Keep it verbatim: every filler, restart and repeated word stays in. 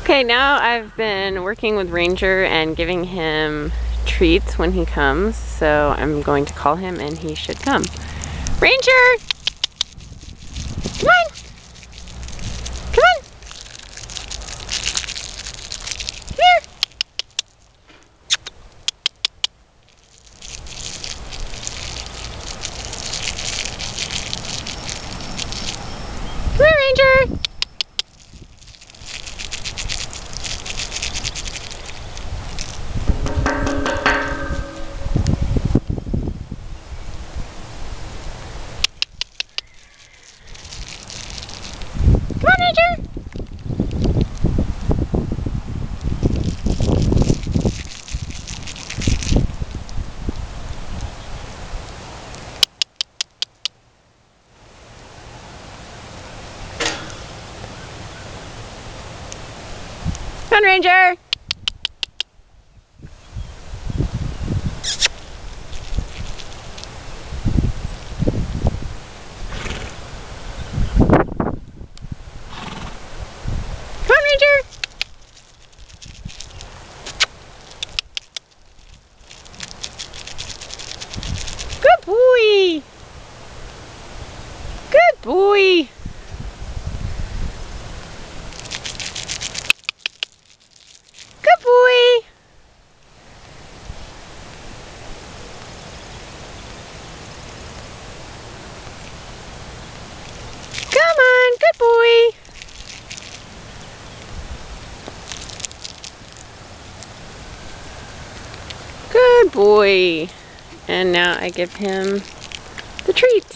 Okay, now I've been working with Ranger and giving him treats when he comes, so I'm going to call him and he should come. Ranger! Come on! Come on! Come here! Come here, Ranger! Come on, Ranger! Come on, Ranger! Come on, Ranger! Good boy! Good boy! Good boy! Come on, good boy! Good boy! And now I give him the treat.